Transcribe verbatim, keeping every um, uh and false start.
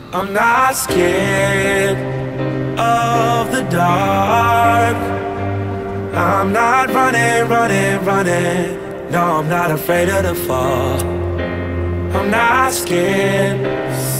I'm not scared of the dark. I'm not running, running, running. No, I'm not afraid of the fall. I'm not scared.